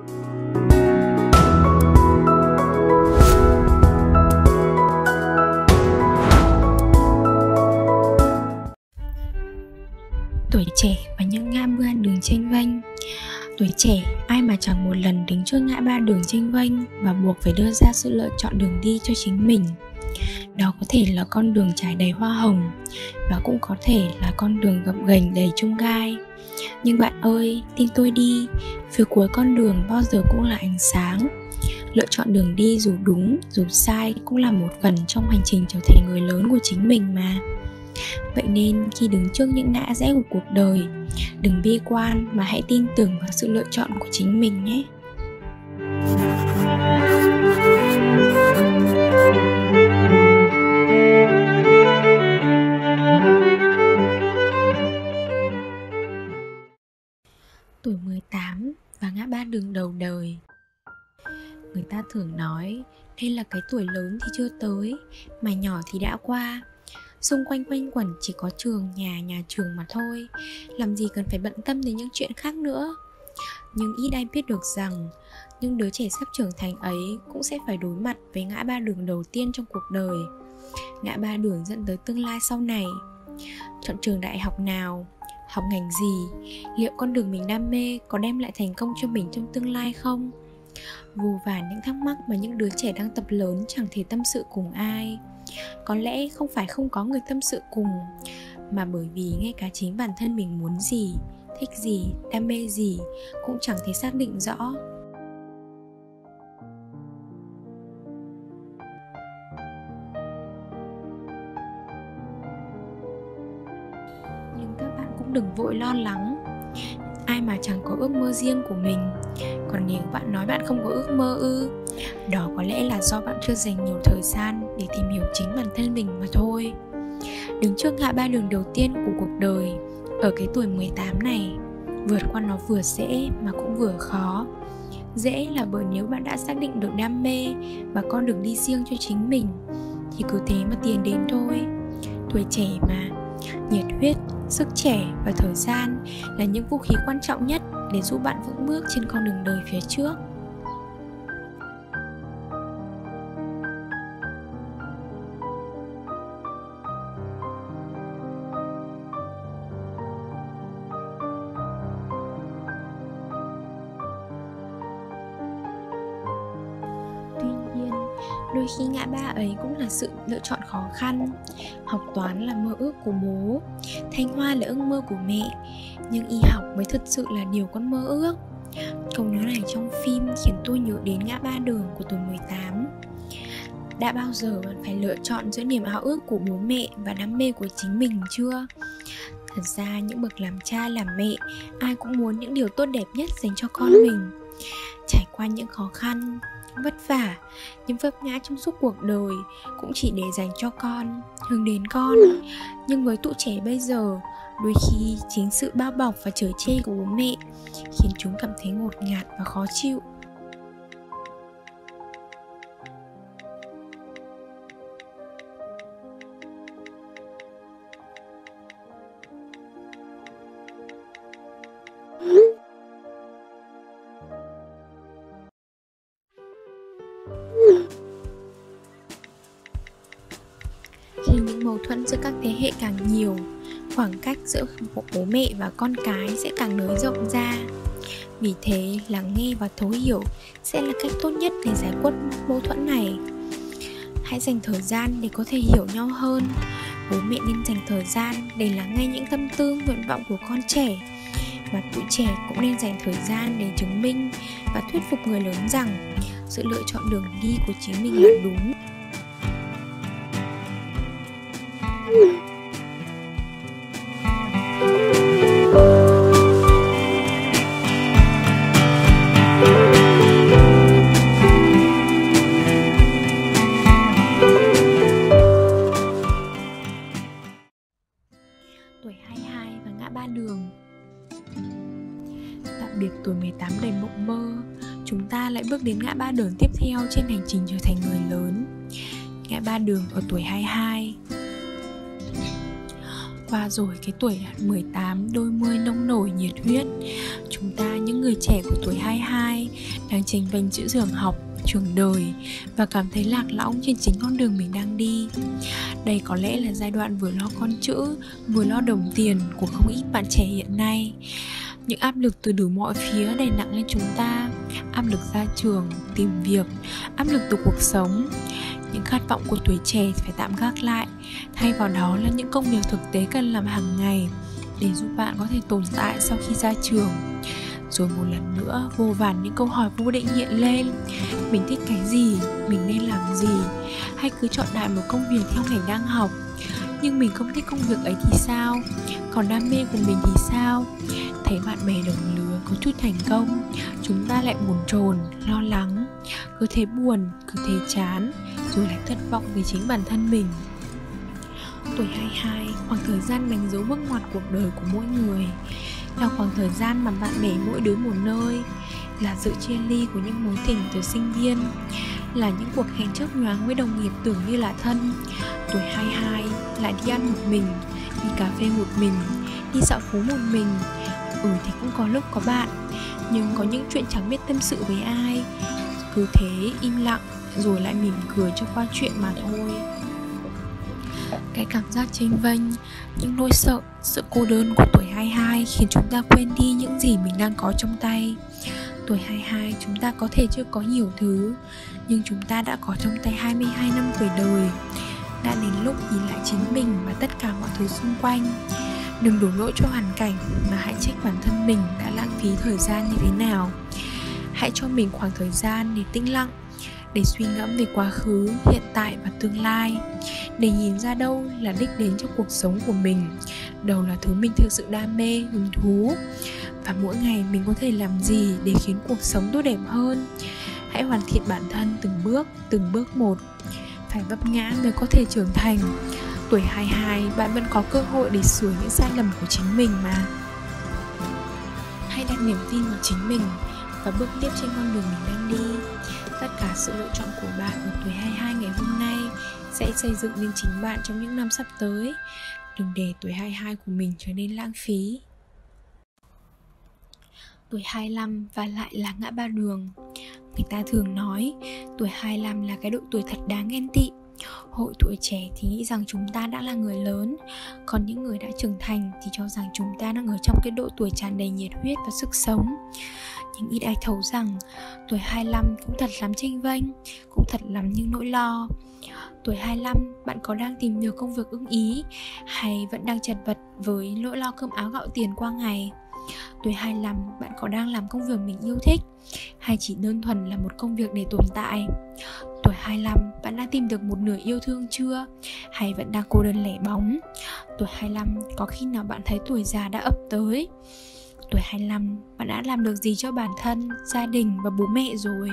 Tuổi trẻ và những ngã ba đường chênh vênh. Tuổi trẻ ai mà chẳng một lần đứng trước ngã ba đường chênh vênh và buộc phải đưa ra sự lựa chọn đường đi cho chính mình. Đó có thể là con đường trải đầy hoa hồng, và cũng có thể là con đường gập ghềnh đầy chông gai. Nhưng bạn ơi, tin tôi đi, phía cuối con đường bao giờ cũng là ánh sáng. Lựa chọn đường đi dù đúng, dù sai cũng là một phần trong hành trình trở thành người lớn của chính mình mà. Vậy nên khi đứng trước những ngã rẽ của cuộc đời, đừng bi quan mà hãy tin tưởng vào sự lựa chọn của chính mình nhé. Tuổi 18 và ngã ba đường đầu đời. Người ta thường nói đây là cái tuổi lớn thì chưa tới, mà nhỏ thì đã qua. Xung quanh quanh quẩn chỉ có trường, nhà trường mà thôi, làm gì cần phải bận tâm đến những chuyện khác nữa. Nhưng ít ai biết được rằng những đứa trẻ sắp trưởng thành ấy cũng sẽ phải đối mặt với ngã ba đường đầu tiên trong cuộc đời. Ngã ba đường dẫn tới tương lai sau này. Chọn trường đại học nào, học ngành gì, liệu con đường mình đam mê có đem lại thành công cho mình trong tương lai không? Vô vàn những thắc mắc mà những đứa trẻ đang tập lớn chẳng thể tâm sự cùng ai. Có lẽ không phải không có người tâm sự cùng, mà bởi vì ngay cả chính bản thân mình muốn gì, thích gì, đam mê gì cũng chẳng thể xác định rõ. Nhưng các bạn cũng đừng vội lo lắng. Ai mà chẳng có ước mơ riêng của mình. Còn nếu bạn nói bạn không có ước mơ ư, đó có lẽ là do bạn chưa dành nhiều thời gian để tìm hiểu chính bản thân mình mà thôi. Đứng trước ngã ba đường đầu tiên của cuộc đời, ở cái tuổi 18 này, vượt qua nó vừa dễ mà cũng vừa khó. Dễ là bởi nếu bạn đã xác định được đam mê và con đường đi riêng cho chính mình, thì cứ thế mà tiến đến thôi. Tuổi trẻ mà, nhiệt huyết, sức trẻ và thời gian là những vũ khí quan trọng nhất để giúp bạn vững bước trên con đường đời phía trước. Tuy nhiên, đôi khi ngã ba ấy cũng là sự lựa chọn khó khăn. Học toán là mơ ước của bố, Thanh Hoa là ước mơ của mẹ, nhưng y học mới thực sự là điều con mơ ước. Câu nói này trong phim khiến tôi nhớ đến ngã ba đường của tuổi 18. Đã bao giờ bạn phải lựa chọn giữa niềm ao ước của bố mẹ và đam mê của chính mình chưa? Thật ra những bậc làm cha làm mẹ, ai cũng muốn những điều tốt đẹp nhất dành cho con mình. Trải qua những khó khăn, vất vả, những vấp ngã trong suốt cuộc đời cũng chỉ để dành cho con, hướng đến con. Nhưng với tụi trẻ bây giờ, đôi khi chính sự bao bọc và chở che của bố mẹ khiến chúng cảm thấy ngột ngạt và khó chịu. Khi những mâu thuẫn giữa các thế hệ càng nhiều, khoảng cách giữa bố mẹ và con cái sẽ càng nới rộng ra. Vì thế, lắng nghe và thấu hiểu sẽ là cách tốt nhất để giải quyết mâu thuẫn này. Hãy dành thời gian để có thể hiểu nhau hơn. Bố mẹ nên dành thời gian để lắng nghe những tâm tư, nguyện vọng của con trẻ. Và tụi trẻ cũng nên dành thời gian để chứng minh và thuyết phục người lớn rằng sự lựa chọn đường đi của chính mình là đúng. Tuổi 22 và ngã ba đường. Tạm biệt tuổi 18 đầy mộng mơ, chúng ta lại bước đến ngã ba đường tiếp theo trên hành trình trở thành người lớn. Ngã ba đường ở tuổi 22. Qua rồi cái tuổi 18 đôi mươi nông nổi nhiệt huyết, chúng ta như những người trẻ của tuổi 22 đang chênh vênh giữa trường học, trường đời và cảm thấy lạc lõng trên chính con đường mình đang đi. Đây có lẽ là giai đoạn vừa lo con chữ, vừa lo đồng tiền của không ít bạn trẻ hiện nay. Những áp lực từ đủ mọi phía đè nặng lên chúng ta. Áp lực ra trường, tìm việc, áp lực từ cuộc sống. Những khát vọng của tuổi trẻ phải tạm gác lại. Thay vào đó là những công việc thực tế cần làm hàng ngày để giúp bạn có thể tồn tại sau khi ra trường. Rồi một lần nữa vô vàn những câu hỏi vô định hiện lên. Mình thích cái gì? Mình nên làm gì? Hay cứ chọn đại một công việc theo ngành đang học? Nhưng mình không thích công việc ấy thì sao? Còn đam mê của mình thì sao? Thấy bạn bè đồng lứa có chút thành công, chúng ta lại bồn chồn, lo lắng. Cứ thế buồn, cứ thế chán, rồi lại thất vọng về chính bản thân mình. Tuổi 22, khoảng thời gian đánh dấu bước ngoặt cuộc đời của mỗi người. Là khoảng thời gian mà bạn bè mỗi đứa một nơi. Là sự chia ly của những mối tình từ sinh viên. Là những cuộc hẹn chớp nhoáng với đồng nghiệp tưởng như là thân. Tuổi 22 lại đi ăn một mình, đi cà phê một mình, đi dạo phố một mình. Thì cũng có lúc có bạn, nhưng có những chuyện chẳng biết tâm sự với ai. Cứ thế im lặng, rồi lại mỉm cười cho qua chuyện mà thôi. Cái cảm giác chênh vênh, những nỗi sợ, sự cô đơn của tuổi 22 khiến chúng ta quên đi những gì mình đang có trong tay. Tuổi 22 chúng ta có thể chưa có nhiều thứ, nhưng chúng ta đã có trong tay 22 năm tuổi đời. Đã đến lúc nhìn lại chính mình và tất cả mọi thứ xung quanh. Đừng đổ lỗi cho hoàn cảnh, mà hãy trách bản thân mình đã lãng phí thời gian như thế nào. Hãy cho mình khoảng thời gian để tĩnh lặng, để suy ngẫm về quá khứ, hiện tại và tương lai, để nhìn ra đâu là đích đến trong cuộc sống của mình, đâu là thứ mình thực sự đam mê, hứng thú, và mỗi ngày mình có thể làm gì để khiến cuộc sống tốt đẹp hơn. Hãy hoàn thiện bản thân từng bước một. Phải vấp ngã mới có thể trưởng thành. Tuổi 22 bạn vẫn có cơ hội để sửa những sai lầm của chính mình mà. Hãy đặt niềm tin vào chính mình và bước tiếp trên con đường mình đang đi. Tất cả sự lựa chọn của bạn ở tuổi 22 ngày hôm nay sẽ xây dựng nên chính bạn trong những năm sắp tới. Đừng để tuổi 22 của mình trở nên lãng phí. Tuổi 25 và lại là ngã ba đường. Người ta thường nói tuổi 25 là cái độ tuổi thật đáng ghen tị. Hội tuổi trẻ thì nghĩ rằng chúng ta đã là người lớn, còn những người đã trưởng thành thì cho rằng chúng ta đang ở trong cái độ tuổi tràn đầy nhiệt huyết và sức sống. Nhưng ít ai thấu rằng tuổi 25 cũng thật lắm chênh vênh, cũng thật lắm những nỗi lo. Tuổi 25 bạn có đang tìm được công việc ưng ý, hay vẫn đang chật vật với nỗi lo cơm áo gạo tiền qua ngày? Tuổi 25 bạn có đang làm công việc mình yêu thích, hay chỉ đơn thuần là một công việc để tồn tại? Tuổi 25 bạn đã tìm được một nửa yêu thương chưa, hay vẫn đang cô đơn lẻ bóng? Tuổi 25 có khi nào bạn thấy tuổi già đã ập tới? Tuổi 25 bạn đã làm được gì cho bản thân, gia đình và bố mẹ rồi?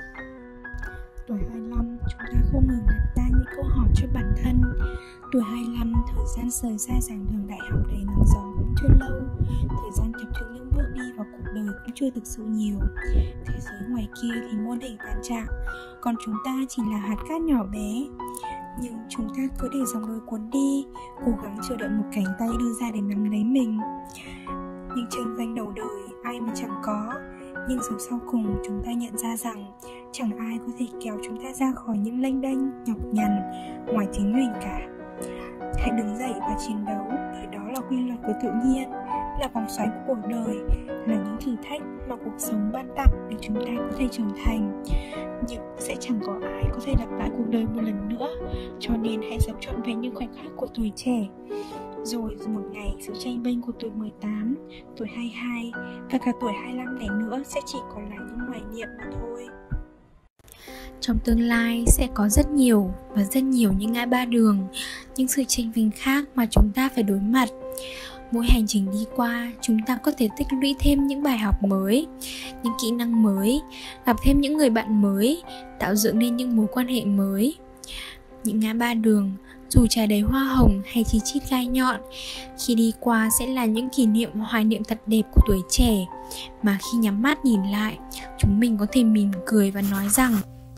Tuổi 25 chúng ta không ngừng đặt ra những câu hỏi cho bản thân. Tuổi 25 thời gian rời xa giảng đường đại học đầy nắng gió cũng chưa lâu. Thời gian chập chững những bước đi vào cuộc đời cũng chưa thực sự nhiều. Thế giới ngoài kia thì muôn hình vạn trạng, còn chúng ta chỉ là hạt cát nhỏ bé. Nhưng chúng ta cứ để dòng đời cuốn đi, cố gắng chờ đợi một cánh tay đưa ra để nắm lấy mình. Những chênh vênh đầu đời ai mà chẳng có, nhưng rồi sau cùng chúng ta nhận ra rằng chẳng ai có thể kéo chúng ta ra khỏi những lênh đênh, nhọc nhằn ngoài chính mình cả. Hãy đứng dậy và chiến đấu, bởi đó là quy luật của tự nhiên, là vòng xoáy của cuộc đời, là những thử thách mà cuộc sống ban tặng để chúng ta có thể trưởng thành. Nhưng sẽ chẳng có ai có thể lặp lại cuộc đời một lần nữa, cho nên hãy sống trọn vẹn những khoảnh khắc của tuổi trẻ. Rồi một ngày sự chênh vênh của tuổi 18, tuổi 22 và cả tuổi 25 này nữa sẽ chỉ còn là những hoài niệm mà thôi. Trong tương lai sẽ có rất nhiều những ngã ba đường, những sự chênh vênh khác mà chúng ta phải đối mặt. Mỗi hành trình đi qua, chúng ta có thể tích lũy thêm những bài học mới, những kỹ năng mới, gặp thêm những người bạn mới, tạo dựng nên những mối quan hệ mới. Những ngã ba đường, dù trải đầy hoa hồng hay chi chít gai nhọn, khi đi qua sẽ là những kỷ niệm hoài niệm thật đẹp của tuổi trẻ, mà khi nhắm mắt nhìn lại, chúng mình có thể mỉm cười và nói rằng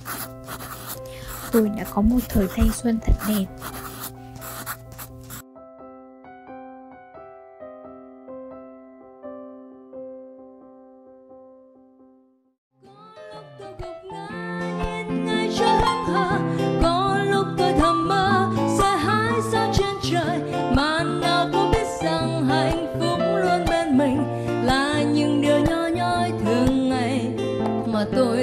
tôi đã có một thời thanh xuân thật đẹp. mà tôi